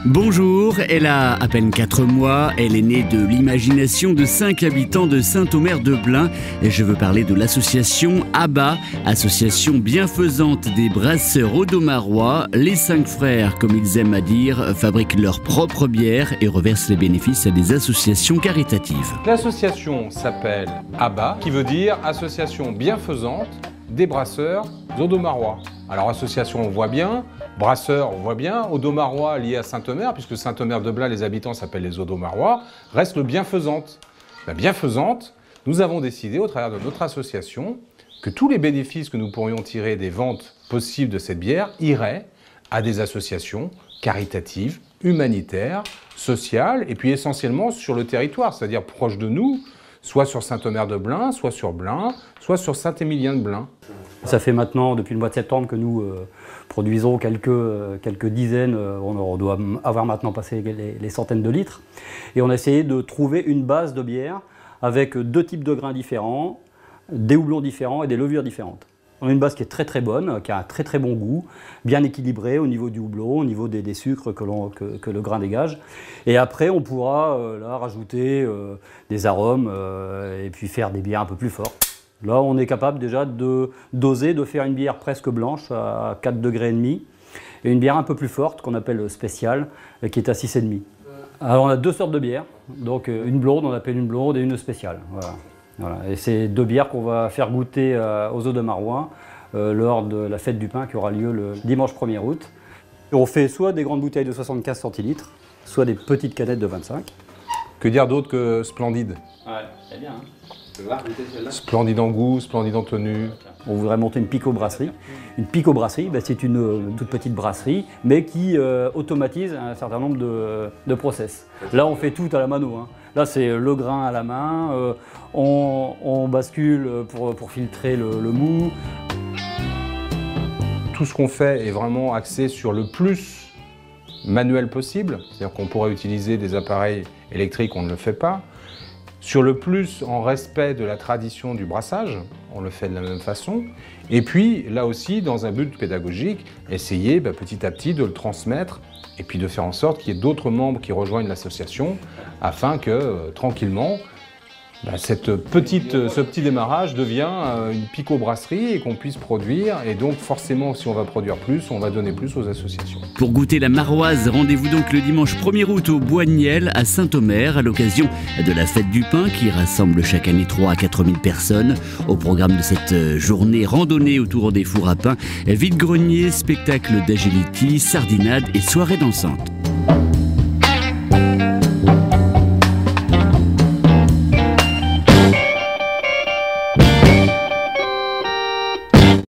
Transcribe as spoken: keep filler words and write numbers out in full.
Bonjour, elle a à peine quatre mois, elle est née de l'imagination de cinq habitants de Saint-Omer-de-Blain. Et je veux parler de l'association ABBA, association bienfaisante des brasseurs audomarois. Les cinq frères, comme ils aiment à dire, fabriquent leur propre bière et reversent les bénéfices à des associations caritatives. L'association s'appelle ABBA, qui veut dire Association bienfaisante des brasseurs audomarois. Alors association, on voit bien, brasseurs, on voit bien, audomarois lié à Saint-Omer, puisque Saint-Omer-de-Blain, les habitants s'appellent les audomarois, reste le bienfaisante. La bienfaisante, nous avons décidé au travers de notre association que tous les bénéfices que nous pourrions tirer des ventes possibles de cette bière iraient à des associations caritatives, humanitaires, sociales, et puis essentiellement sur le territoire, c'est-à-dire proche de nous, soit sur Saint-Omer-de-Blain, soit sur Blain, soit sur Saint-Émilion-de-Blain. Ça fait maintenant, depuis le mois de septembre, que nous euh, produisons quelques, euh, quelques dizaines, euh, on doit avoir maintenant passé les, les centaines de litres. Et on a essayé de trouver une base de bière avec deux types de grains différents, des houblons différents et des levures différentes. On a une base qui est très très bonne, qui a un très très bon goût, bien équilibré au niveau du houblon, au niveau des, des sucres que, l'on, que, que le grain dégage. Et après, on pourra euh, là, rajouter euh, des arômes euh, et puis faire des bières un peu plus fortes. Là, on est capable déjà de doser, de faire une bière presque blanche à quatre degrés et demi et une bière un peu plus forte qu'on appelle spéciale, qui est à six virgule cinq. Alors on a deux sortes de bières, donc une blonde, on appelle une blonde, et une spéciale. Voilà. Voilà. Et c'est deux bières qu'on va faire goûter euh, aux Audomarois euh, lors de la fête du pain qui aura lieu le dimanche premier août. Et on fait soit des grandes bouteilles de soixante-quinze centilitres, soit des petites canettes de vingt-cinq. Que dire d'autre que splendide? Ouais, c'est bien. Hein. Splendide en goût, splendide en tenue. On voudrait monter une pico-brasserie. Une pico-brasserie, ben c'est une, une toute petite brasserie, mais qui euh, automatise un certain nombre de, de process. Là, on fait tout à la mano. Hein. Là, c'est le grain à la main, euh, on, on bascule pour, pour filtrer le, le mou. Tout ce qu'on fait est vraiment axé sur le plus manuel possible. C'est-à-dire qu'on pourrait utiliser des appareils électriques, on ne le fait pas. Sur le plus en respect de la tradition du brassage, on le fait de la même façon. Et puis, là aussi, dans un but pédagogique, essayer bah, petit à petit de le transmettre et puis de faire en sorte qu'il y ait d'autres membres qui rejoignent l'association afin que, euh, tranquillement, bah, cette petite, ce petit démarrage devient euh, une pico-brasserie et qu'on puisse produire. Et donc, forcément, si on va produire plus, on va donner plus aux associations. Pour goûter la maroise, rendez-vous donc le dimanche premier août au Bois de Niel à Saint-Omer à l'occasion de la fête du pain qui rassemble chaque année trois à quatre mille personnes. Au programme de cette journée, randonnée autour des fours à pain, vide-grenier, spectacle d'agility, sardinade et soirée dansante.